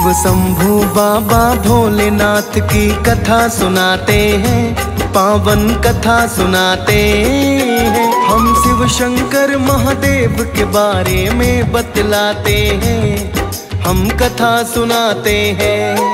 शिव शंभू बाबा भोलेनाथ की कथा सुनाते हैं, पावन कथा सुनाते हैं। हम शिव शंकर महादेव के बारे में बतलाते हैं, हम कथा सुनाते हैं।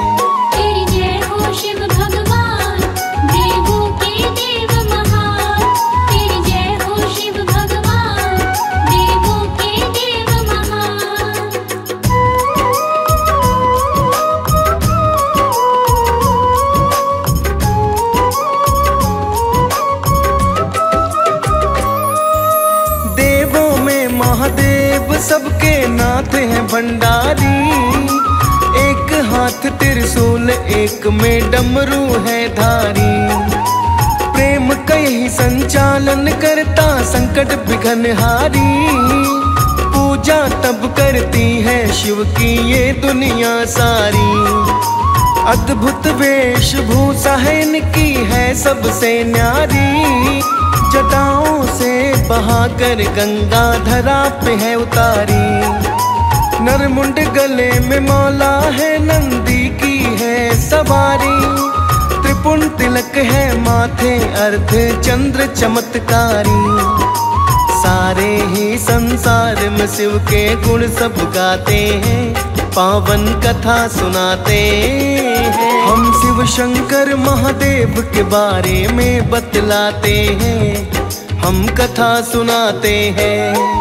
महादेव सबके नाथ हैं भंडारी, एक हाथ त्रिशूल एक में डमरू है धारी। प्रेम का यही संचालन करता संकट विघ्नहारी, पूजा तब करती है शिव की ये दुनिया सारी। अद्भुत वेशभूषा है इनकी है सबसे न्यारी, जटाओं से बहाकर गंगा धरा पे है उतारी। नरमुंड गले में मौला है, नंदी की है सवारी। त्रिपुंड तिलक है माथे, अर्ध चंद्र चमत्कारी। सारे ही संसार में शिव के गुण सब गाते हैं, पावन कथा सुनाते हैं। हम शिव शंकर महादेव के बारे में बतलाते हैं, हम कथा सुनाते हैं।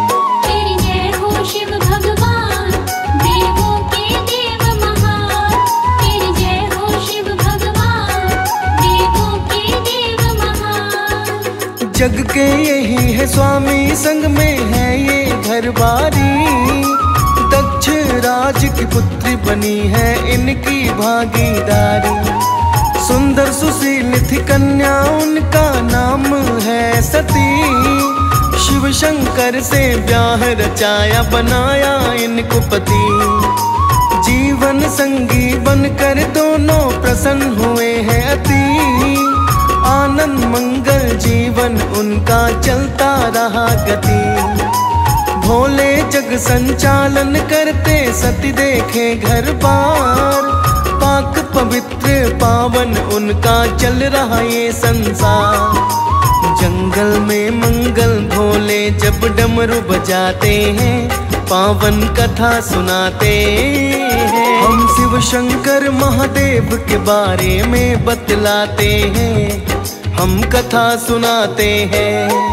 जग के यही है स्वामी, संग में है ये घर बारी। दक्ष राज की पुत्री बनी है इनकी भागीदारी। सुंदर सुशील थी कन्या, उनका नाम है सती। शिव शंकर से ब्याह रचाया, बनाया इनको पति। जीवन संगी बनकर दोनों प्रसन्न हुए हैं अति। आनंद मंगल जीवन उनका चलता रहा गति। भोले जग संचालन करते सती देखे घर बार। पाक पवित्र पावन उनका चल रहा ये संसार। जंगल में मंगल भोले जब डमरू बजाते हैं, पावन कथा सुनाते हैं। हम शिव शंकर महादेव के बारे में बतलाते हैं, हम कथा सुनाते हैं।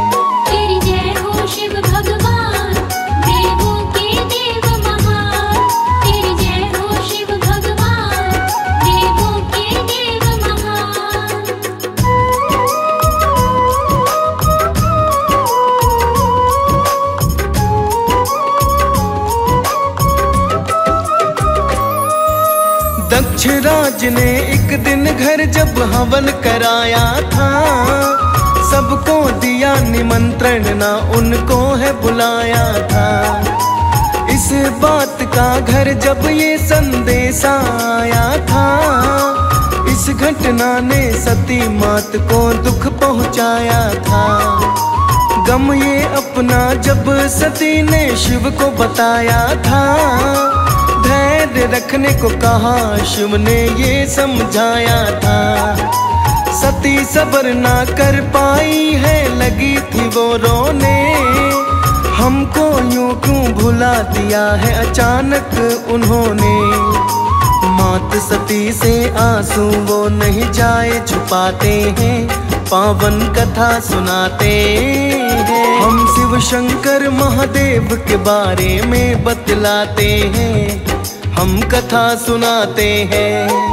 दक्ष राज ने एक दिन घर जब हवन कराया था। सबको दिया निमंत्रण, ना उनको है बुलाया था। इस बात का घर जब ये संदेश आया था। इस घटना ने सती मात को दुख पहुंचाया था। गम ये अपना जब सती ने शिव को बताया था। धैर्य रखने को कहा, शिव ने ये समझाया था। सती सब्र ना कर पाई है, लगी थी वो रोने। हमको यूं क्यों भुला दिया है अचानक उन्होंने। मात सती से आंसू वो नहीं जाए छुपाते हैं, पावन कथा सुनाते हैं। हम शिव शंकर महादेव के बारे में बतलाते हैं, हम कथा सुनाते हैं।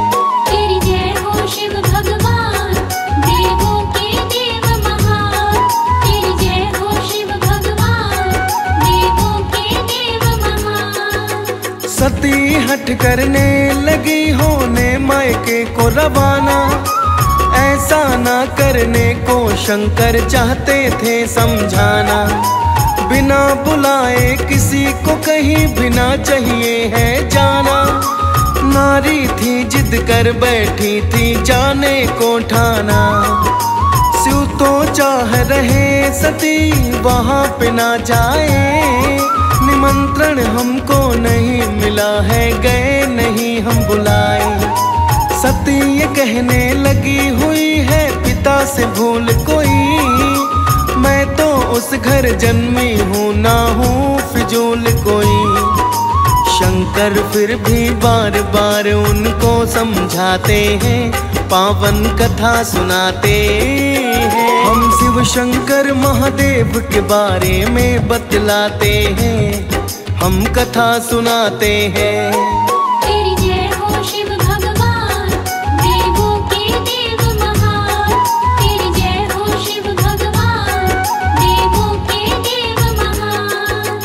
सती हट करने लगी, होने मायके को रवाना। ऐसा ना करने को शंकर चाहते थे समझाना। बिना बुलाए किसी को कहीं बिना चाहिए है जाना। नारी थी जिद कर बैठी थी, जाने को ठाना। शिव तो चाह रहे सती वहाँ पे ना जाए। निमंत्रण हमको नहीं मिला है, गए नहीं हम बुलाए। सती ये कहने लगी हुई है पिता से भूल कोई, मैं तो उस घर जन्मी हूँ ना हूँ फिजूल कोई। शंकर फिर भी बार बार उनको समझाते हैं, पावन कथा सुनाते हैं। हम शिव शंकर महादेव के बारे में बतलाते हैं, हम कथा सुनाते हैं। तेरी जय हो शिव भगवान, देवों के देव महान। तेरी जय हो शिव भगवान, देवों के देव महान।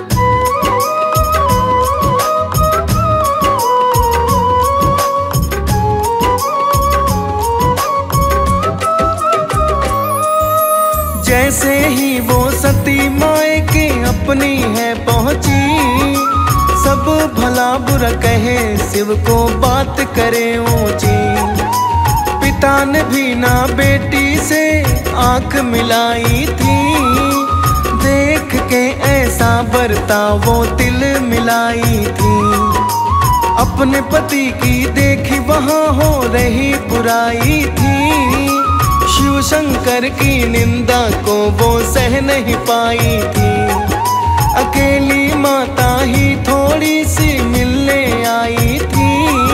जैसे ही वो सती माए के अपनी है पहुंची, सब भला बुरा कहे शिव को बात करे ऊंची। पिता ने भी ना बेटी से आंख मिलाई थी, देख के ऐसा बर्ताव वो तिल मिलाई थी। अपने पति की देखी वहां हो रही बुराई थी, शिव शंकर की निंदा को वो सह नहीं पाई थी। अकेली माता ही थोड़ी सी मिलने आई थी,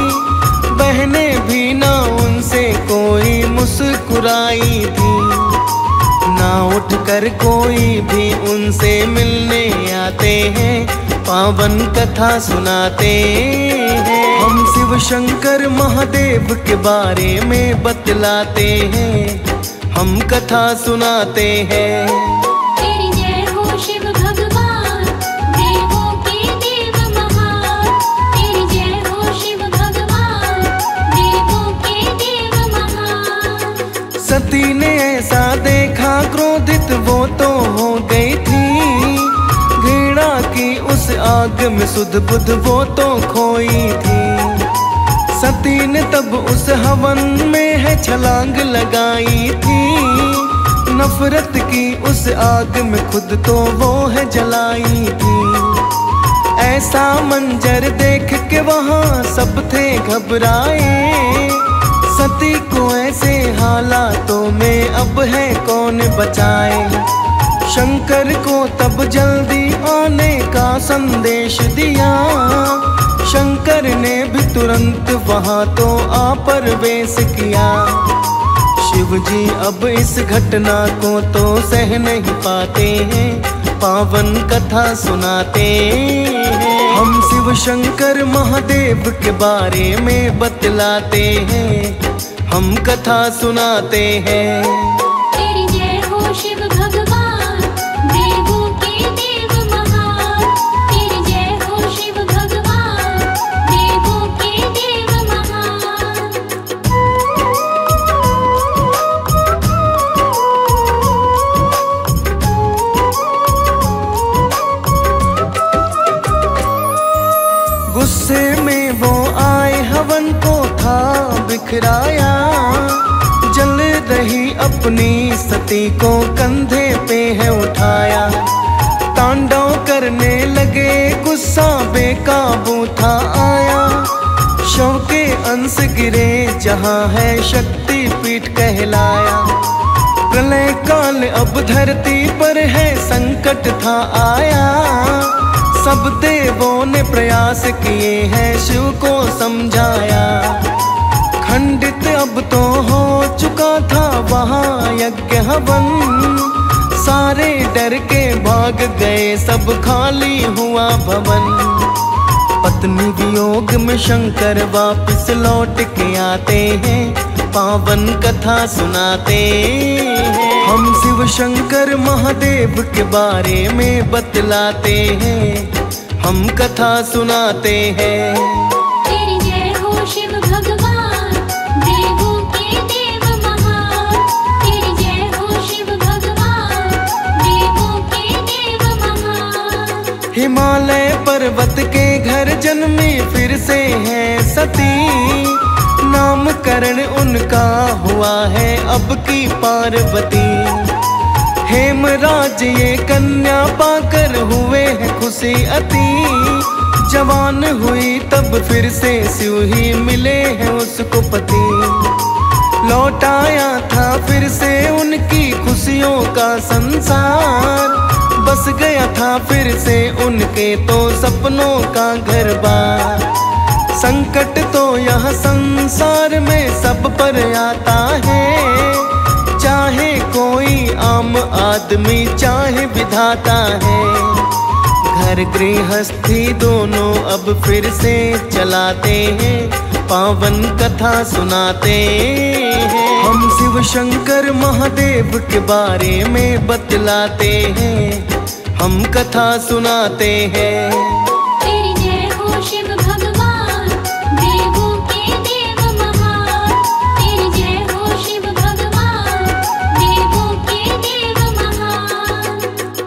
बहनें भी ना उनसे कोई मुस्कुराई थी। ना उठकर कोई भी उनसे मिलने आते हैं, पावन कथा सुनाते हैं। हम शिव शंकर महादेव के बारे में बतलाते हैं, हम कथा सुनाते हैं। तेरी जय हो शिव भगवान, देवों के देव महान। तेरी जय हो शिव भगवान, देवों के देव महान। सती ने ऐसा देखा क्रोधित वो तो हो गई थी, घृणा की उस आग में सुध बुध वो तो खोई थी। सती ने तब उस हवन में है छलांग लगाई थी, नफरत की उस आग में खुद तो वो है जलाई थी। ऐसा मंजर देख के वहाँ सब थे घबराए, सती को ऐसे हालातों में अब है कौन बचाए। शंकर को तब जल्दी आने का संदेश दिया, शंकर ने भी तुरंत वहां तो आ प्रवेश किया। शिव जी अब इस घटना को तो सह नहीं पाते हैं, पावन कथा सुनाते हैं। हम शिव शंकर महादेव के बारे में बतलाते हैं, हम कथा सुनाते हैं। तेरी जय हो शिव भगवान, देवों के देव महान। तेरी जय हो शिव भगवान, देवों के देव महान। गुस्से में वो आए हवन को था बिखराया, जल रही अपनी सती को कंधे पे है उठाया। तांडव करने लगे गुस्सा बेकाबू था आया, शव के अंश गिरे जहाँ है शक्ति पीठ कहलाया। प्रलय काल अब धरती पर है संकट था आया, सब देवों ने प्रयास किए हैं शिव को समझाया। खंडित अब तो हो चुका था वहाँ यज्ञ हवन, सारे डर के भाग गए सब खाली हुआ भवन। पत्नी वियोग में शंकर वापस लौट के आते हैं, पावन कथा सुनाते हैं। हम शिव शंकर महादेव के बारे में बतलाते हैं, हम कथा सुनाते हैं। तेरी जय हो शिव भगवान, देवों के देव महान। तेरी जय हो शिव भगवान, देवों के देव महान। हिमालय पर्वत के घर जन्मी फिर से है सती, नामकरण उनका हुआ है अब की पार्वती। हेमराज ये कन्या पाकर हुए हैं खुशी अति, जवान हुई तब फिर से शिव ही मिले हैं उसको पति। लौटाया था फिर से उनकी खुशियों का संसार। बस गया था फिर से उनके तो सपनों का घर बार। संकट तो यह संसार में सब पर आता है, चाहे कोई आम आदमी चाहे विधाता है। घर गृहस्थी दोनों अब फिर से चलाते हैं, पावन कथा सुनाते हैं। हम शिव शंकर महादेव के बारे में बतलाते हैं, हम कथा सुनाते हैं। तेरी जय हो शिव भगवान, देवों के देव महान। तेरी जय हो शिव भगवान, देवों के देव महान।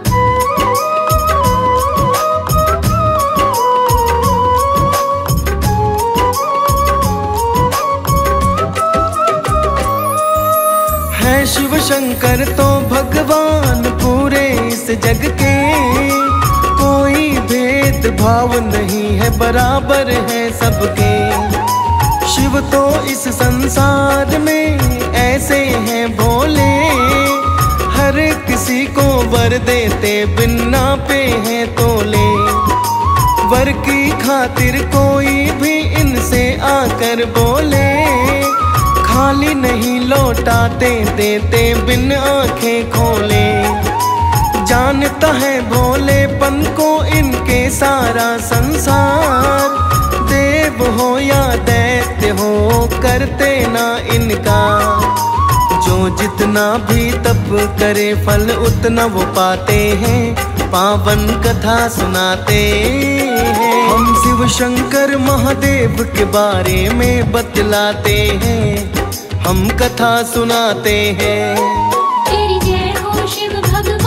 है शिव शंकर तो भगवान पूरे इस जग के, कोई भेद भाव नहीं है, बराबर है सबके। शिव तो इस संसार में ऐसे हैं भोले, हर किसी को वर देते बिना पे हैं तोले। वर की खातिर कोई भी इनसे आकर बोले, खाली नहीं लौटाते देते बिन आंखें खोले। जानता है भोलेपन को इनके सारा संसार, देव हो या दैत्य हो करते ना इनका। जो जितना भी तप करे फल उतना वो पाते हैं, पावन कथा सुनाते हैं। हम शिव शंकर महादेव के बारे में बतलाते हैं, हम कथा सुनाते हैं। तेरी जय हो शिव भगवान,